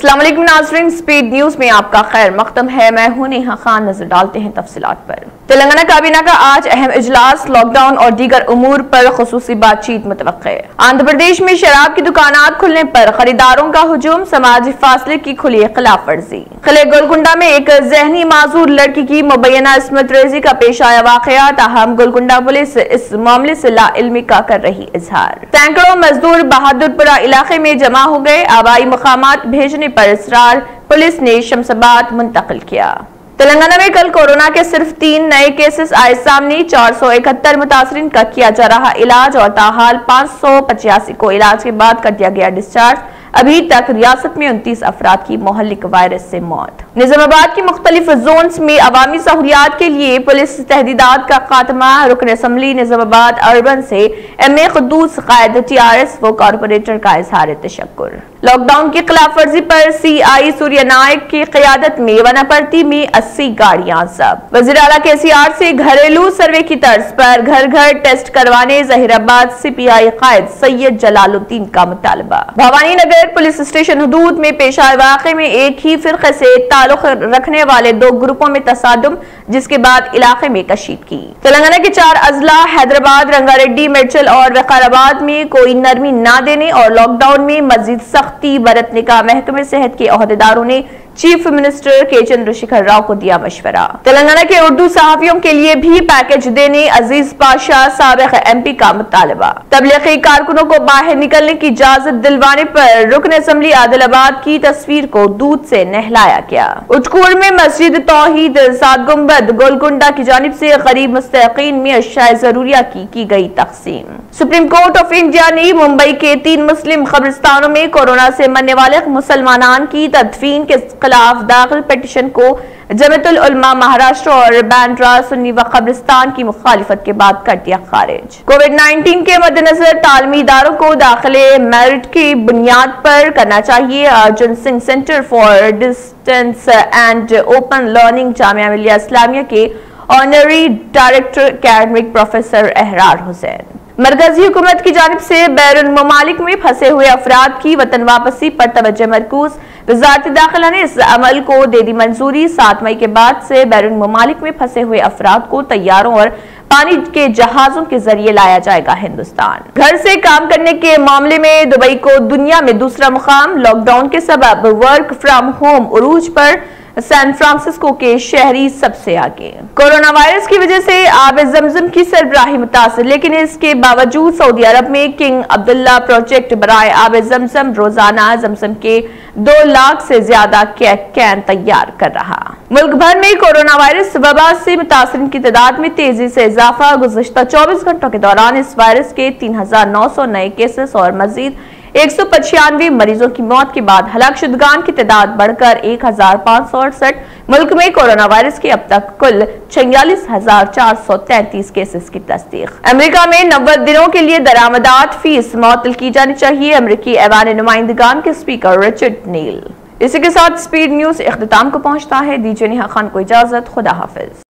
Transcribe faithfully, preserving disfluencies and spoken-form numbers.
السلام علیکم ناظرین، سپیڈ نیوز میں آپ کا خیر مقدم ہے۔ میں ہوں نیہا خان، نظر ڈالتے ہیں تفصیلات پر۔ تلنگانہ کابینہ کا آج اہم اجلاس، لاک ڈاؤن اور دیگر امور پر خصوصی بات چیت متوقع ہے۔ آندھرا پردیش میں شراب کی دکانات کھلنے پر خریداروں کا ہجوم، سماجی فاصلے کی کھلی خلاف ورزی۔ قلعہ گولکنڈہ میں ایک ذہنی معذور لڑکی کی مبینہ عصمت ریزی کا پیش آیا واقعہ، تاہم گولکنڈہ پولیس اس معاملے سے لا علمی کا کر رہی اظہار۔ سینکڑوں مزدور بہادر پورہ علاقے میں جمع ہو گئے، آبائی مقامات بھیجنے پر اصرار، پولیس نے شمس آباد منتقل کیا۔ تلنگانہ میں کل کورونا کے صرف تین نئے کیسز آئے سامنے، چار سو اکہتر متاثرین کا کیا جا رہا علاج اور تاحال پانچ سو پچاسی کو علاج کے بعد کر دیا گیا ڈسچارج۔ ابھی تک ریاست میں انتیس افراد کی مہلک وائرس سے موت۔ نظام آباد کی مختلف زونز میں عوامی سہولیات کے لیے پولیس تحدیدات کا خاتمہ، رکن اسمبلی نظام آباد اربن سے ایم اے قدوس قائد ٹی آر ایس و کارپوریٹر کا اظہار تشکر۔ لاک ڈاؤن کی خلاف ورزی پر سی آئی سوریہ نائک کی قیادت میں وناپرتی میں اسی گاڑیاں ضبط۔ وزیر اعلیٰ کے سی آر سے گھریلو سروے کی طرز پر گھر گھر ٹیسٹ کروانے ظہیر آباد سی پی آئی قائد سید جلال الدین کا مطالبہ۔ بھوانی نگر پولیس اسٹیشن حدود میں پیش آئے واقعے میں ایک ہی فرقے سے تعلق رکھنے والے دو گروپوں میں تصادم، جس کے بعد علاقے میں کشیدگی۔ تلنگانہ کے چار اضلاع حیدرآباد، رنگا ریڈی، میڈچل اور وقار آباد میں کوئی نرمی نہ دینے اور لاک ڈاؤن میں مزید سختی برتنے کا محکمہ صحت کے عہدیداروں نے چیف منسٹر کے چندر شیکھر راؤ کو دیا مشورہ۔ تلنگانہ کے اردو صحافیوں کے لیے بھی پیکج دینے عزیز پاشا سابق ایم پی کا مطالبہ۔ تبلیغی کارکنوں کو باہر نکلنے کی اجازت دلوانے پر رکن اسمبلی عادل آباد کی تصویر کو دودھ سے نہلایا گیا۔ اٹکور میں مسجد توحید سات گنبد گولکنڈہ کی جانب سے غریب مستحقین میں اشیاء ضروریہ کی کی گئی تقسیم۔ سپریم کورٹ آف انڈیا نے ممبئی کے تین مسلم قبرستانوں میں کورونا سے مرنے والے مسلمانان کی تدفین کے خلاف داخل پیٹیشن کو جمعیت العلماء مہاراشٹر اور باندرا سنی و قبرستان کی مخالفت کے بعد کر دیا خارج۔ کووڈ نائنٹین کے مد نظر تعلیمی اداروں کو داخلے میرٹ کی بنیاد پر کرنا چاہیے، Arjun Singh centre for distance and open learning Jamia Millia Islamia کے honorary director academic professor Ahrar Hussain. مرکزی حکومت کی جانب سے بیرون ممالک میں پھنسے ہوئے افراد کی وطن واپسی پر توجہ مرکوز، وزارت داخلہ نے اس عمل کو دے دی منظوری۔ سات مئی کے بعد سے بیرون ممالک میں پھنسے ہوئے افراد کو طیاروں اور پانی کے جہازوں کے ذریعے لایا جائے گا ہندوستان۔ گھر سے کام کرنے کے معاملے میں دبئی کو دنیا میں دوسرا مقام، لاک ڈاؤن کے سبب ورک فرام ہوم عروج پر سان فرانسسکو کے شہری سب سے آگے۔ کورونا وائرس کی وجہ سے آب زمزم کی سربراہی متاثر، لیکن اس کے باوجود سعودی عرب میں کنگ عبداللہ پروجیکٹ برائے آب زمزم روزانہ زمزم کے دو لاکھ سے زیادہ کین تیار کر رہا۔ ملک بھر میں کورونا وائرس وبا سے متاثرین کی تعداد میں تیزی سے اضافہ، گزشتہ چوبیس گھنٹوں کے دوران اس وائرس کے تین ہزار نو سو نئے کیسز اور مزید ایک سو پچانوے مریضوں کی موت کے بعد ہلاک شدگان کی تعداد بڑھ کر ایک ہزار پانچ سو اڑسٹھ۔ ملک میں کورونا وائرس کے اب تک کل چھیالیس ہزار چار سو تینتیس کیسز کی تصدیق۔ امریکہ میں نوے دنوں کے لیے درآمدات فیس معطل کی جانی چاہیے، امریکی ایوان نمائندگان کے اسپیکر رچرڈ نیل۔ اسی کے ساتھ سپیڈ نیوز اختتام کو پہنچتا ہے۔ دیجیے نیہا خان کو اجازت، خدا حافظ۔